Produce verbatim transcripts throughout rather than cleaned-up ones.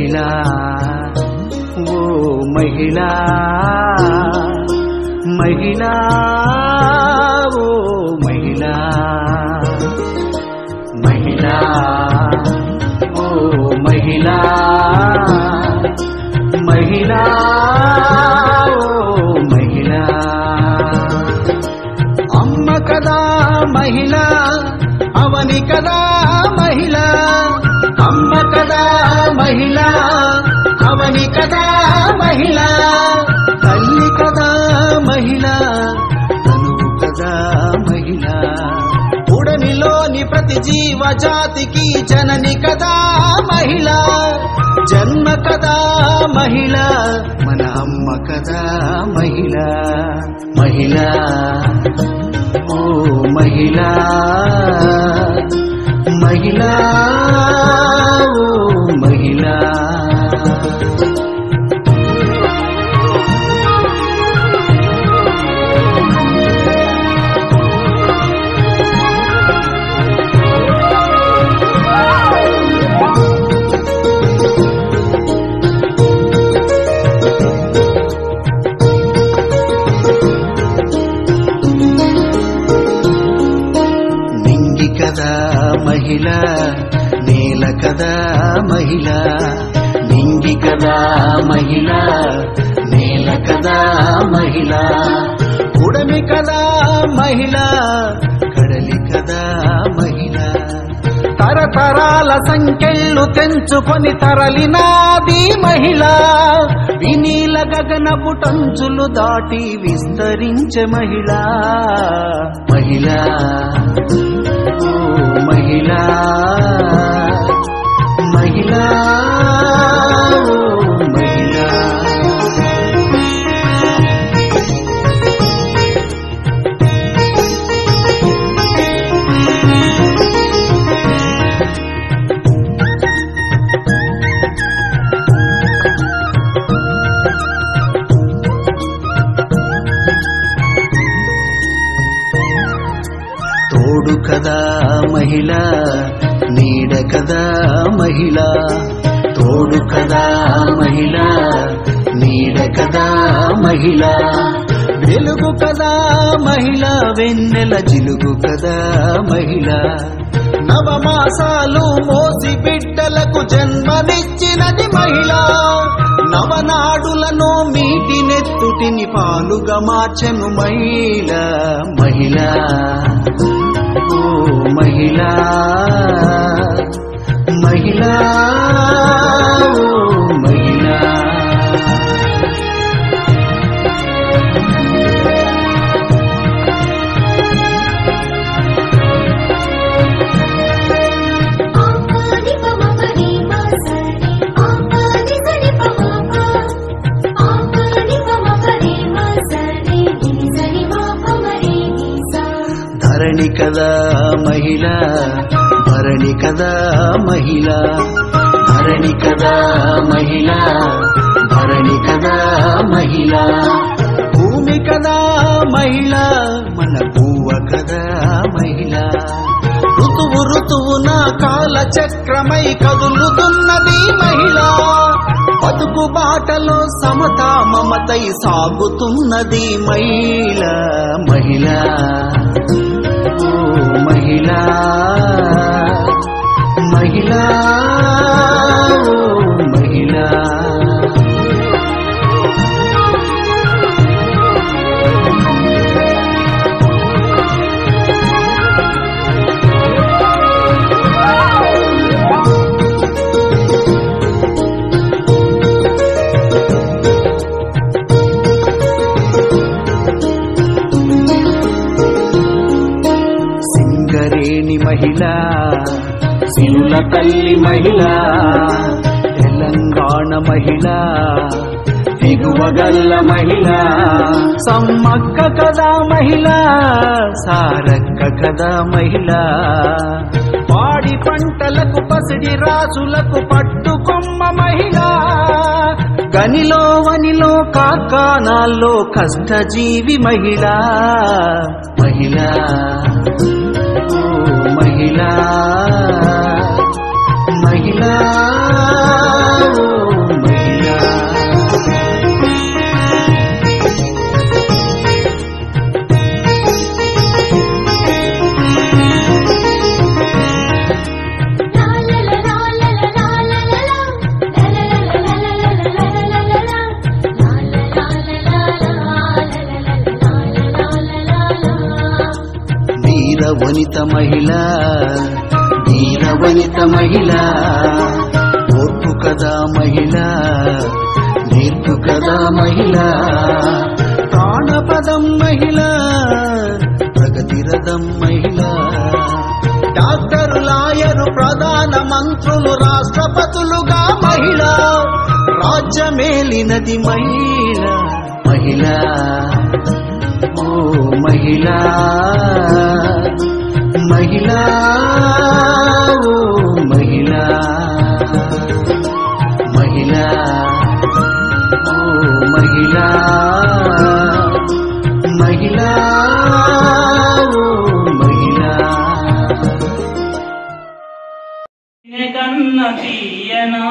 మహిళా ఓ మహిళా మహిళా ఓ మహిళా మహిళా ఓ మహిళా మహిళా ఓ మహిళా అమ్మ కదా మహిళా అవని కదా మహిళా అమ్మ కదా మహిళా అవని కదా మహిళా తల్లి కదా మహిళా తనువు కదా మహిళా ఉడనిలోని ప్రతి జీవ జాతికి జనని కదా మహిళా జన్మ కదా మహిళా మన అమ్మ కదా మహిళా మహిళా ఓ మహిళా మహిళా ఓ మహిళా కదా మహిళా నేల కదా మహిళా నింగి కదా మహిళా నేల కదా మహిళా ఉడమి కదా మహిళా కడలి కదా మహిళా తరతరాల సంఖ్యలు తెంచుకొని తరలినాది మహిళా వినీల గగనపు టంచులు దాటి విస్తరించే మహిళా మహిళా మహిళా మహిళా మహిళా తోడు కదా మహిళా నీడ కదా మహిళా తోడు కదా మహిళా నీడ కదా మహిళా వెలుగు కదా మహిళా వెన్నెల జిలుగు కదా మహిళా నవమాసాలు మోసి బిడ్డలకు జన్మనిచ్చినది మహిళా నవనాడులను మీటి నెత్తుటిని పాలుగా మార్చెను మహిళా మహిళా ఓ మహిళా మహిళా ఓ మహిళా ధరణి కదా మహిళా ధరణి కదా మహిళా ధరణి కదా మహిళా ధరణి కదా మహిళా భూమి కదా మహిళా మన భూవ కదా మహిళా ఋతువు ఋతువున కాల చక్రమై కదులుతున్నది మహిళా బతుకు బాటలో సమతా మమతై సాగుతున్నది మహిళా మహిళా ఓ మహిళా మహిళా ఓ మహిళా సింగరేణి మహిళా సిరుల తల్లి మహిళా తెలంగాణ మహిళా దిగువగల్ల మహిళా సమ్మక్క కదా మహిళా సారక్క కదా మహిళా పాడి పంటలకు పసిడి రాసులకు పట్టుకొమ్మ మహిళా గనిలో వనిలో కార్ఖానాల్లో కష్టజీవి మహిళా మహిళా ఓ మహిళా మహిళా మహిళా వనిత మహిళ ధీర వనిత మహిళ ఓర్పు కదా మహిళ నేర్పు కదా మహిళ ప్రాణపదం మహిళ ప్రగతి రథం మహిళ డాక్టరు లాయరు ప్రధాన మంత్రులు రాష్ట్రపతులుగా మహిళ రాజ్యమేలినది మహిళ మహిళ ఓ మహిళా మహిళా ఓ మహిళా మహిళా ఓ మహిళా మహిళా ఓ మహిళా కన్న తీయనా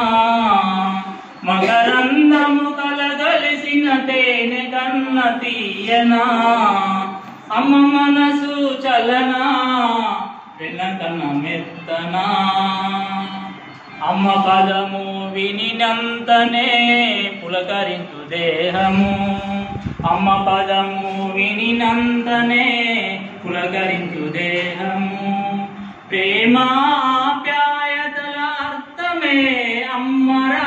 మకరందము కలగలిసిన తేనె కన్న తీయనా అమ్మ మనసు చలనా వెనకన మెత్తనా అమ్మ పదము వినినంతనే పులకరించు దేహము అమ్మ పదము వినినంతనే పులకరించు దేహము ప్రేమాప్యాయతల అర్థమే అమ్మరా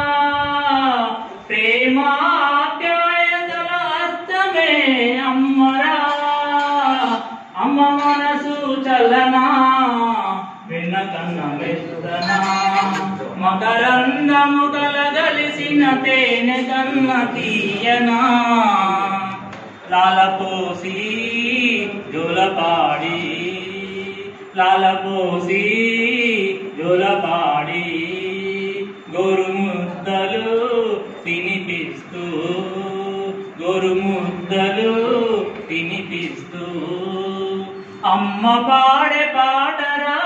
ప్రేమాప్యాయతల అర్థమే అమ్మరా అమ్మ మనసు చల్లనా వెన్నకన్న మెత్తనా మకరందము కలగలిసిన తేనె కన్న తీయనా లాలపోసి జోలపాడి లాలపోసి జోలపాడి గోరుముద్దలు తినిపిస్తూ గోరుముద్దలు తినిపిస్తూ అమ్మ పాడే పాటరా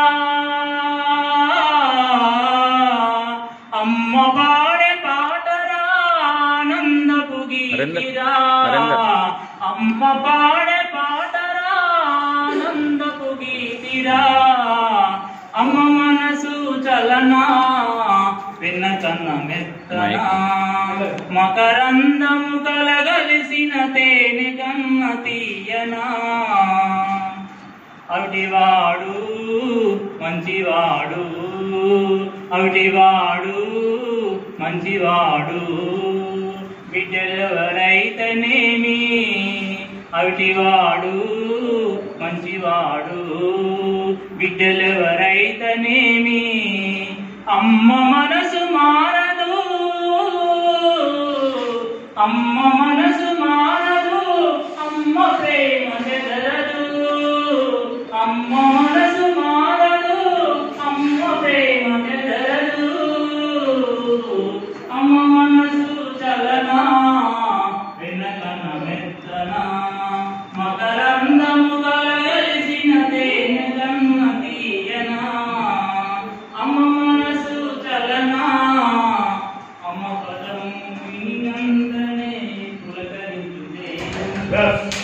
అమ్మ పాడే పాటరా ఆనందపు గీతిరా అమ్మ పాడే పాటరా ఆనందపు గీతిరా అమ్మ మనసు చలనా వెన్నకన్న మెత్తనా మకరందము కలగలిసిన తేనె కన్న తీయనా అవిటివాడు మంచివాడు అవిటివాడు మంచివాడు బిడ్డలెవరైతేనేమి అవిటివాడు మంచివాడు బిడ్డలెవరైతేనేమి అమ్మ మనసు మారదు అమ్మ మనసు మారదు అమ్మ ప్రేమ చెదరదు అమ్మ మనసు మారదు అమ్మ ప్రేమ చెదరదు అమ్మ మనసు చలనా వెనకన మెత్తనా మకరందము కలగలిసిన తేనె కన్న తీయనా అమ్మ మనసు చలనా అమ్మ పదము వినందనే పులకరించు